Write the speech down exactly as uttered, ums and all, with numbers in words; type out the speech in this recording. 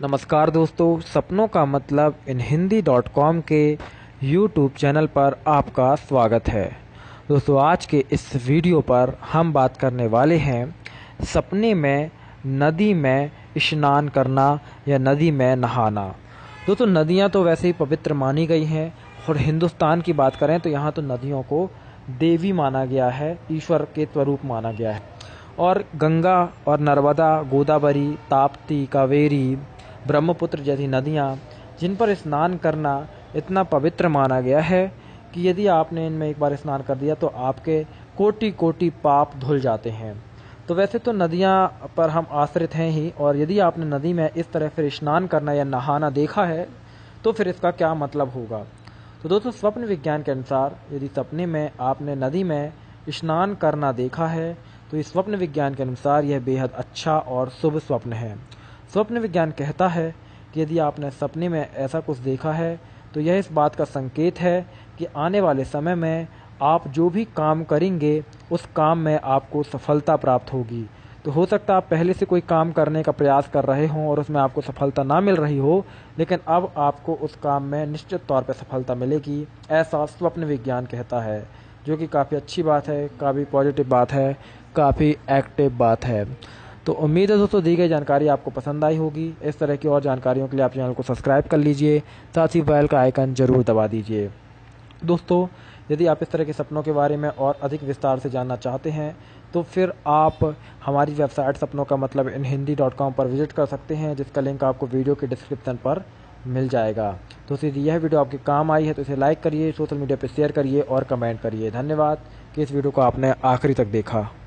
नमस्कार दोस्तों, सपनों का मतलब इन हिंदी डॉट कॉम के यूट्यूब चैनल पर आपका स्वागत है। दोस्तों, आज के इस वीडियो पर हम बात करने वाले हैं सपने में नदी में स्नान करना या नदी में नहाना। दोस्तों, नदियां तो वैसे ही पवित्र मानी गई हैं और हिंदुस्तान की बात करें तो यहाँ तो नदियों को देवी माना गया है, ईश्वर के स्वरूप माना गया है। और गंगा और नर्मदा, गोदावरी, ताप्ती, कावेरी, ब्रह्मपुत्र जैसी नदियाँ जिन पर स्नान करना इतना पवित्र माना गया है कि यदि आपने इनमें एक बार स्नान कर दिया तो आपके कोटि कोटि पाप धुल जाते हैं। तो वैसे तो नदियाँ पर हम आश्रित हैं ही, और यदि आपने नदी में इस तरह फिर स्नान करना या नहाना देखा है तो फिर इसका क्या मतलब होगा। तो दोस्तों, स्वप्न विज्ञान के अनुसार यदि सपने में आपने नदी में स्नान करना देखा है तो इस स्वप्न विज्ञान के अनुसार यह बेहद अच्छा और शुभ स्वप्न है। स्वप्न विज्ञान कहता है कि यदि आपने सपने में ऐसा कुछ देखा है तो यह इस बात का संकेत है कि आने वाले समय में आप जो भी काम करेंगे उस काम में आपको सफलता प्राप्त होगी। तो हो सकता है आप पहले से कोई काम करने का प्रयास कर रहे हों और उसमें आपको सफलता ना मिल रही हो, लेकिन अब आपको उस काम में निश्चित तौर पर सफलता मिलेगी, ऐसा स्वप्न विज्ञान कहता है, जो कि काफ़ी अच्छी बात है, काफ़ी पॉजिटिव बात है, काफ़ी एक्टिव बात है। तो उम्मीद है दोस्तों दी गई जानकारी आपको पसंद आई होगी। इस तरह की और जानकारियों के लिए आप चैनल को सब्सक्राइब कर लीजिए, साथ ही बेल का आइकन जरूर दबा दीजिए। दोस्तों, यदि आप इस तरह के सपनों के बारे में और अधिक विस्तार से जानना चाहते हैं तो फिर आप हमारी वेबसाइट सपनों का मतलब इन हिंदी डॉट कॉम पर विजिट कर सकते हैं, जिसका लिंक आपको वीडियो के डिस्क्रिप्शन पर मिल जाएगा। दोस्तों, यदि यह वीडियो आपके काम आई है तो इसे लाइक करिए, सोशल मीडिया पर शेयर करिए और कमेंट करिए। धन्यवाद कि इस वीडियो को आपने आखिरी तक देखा।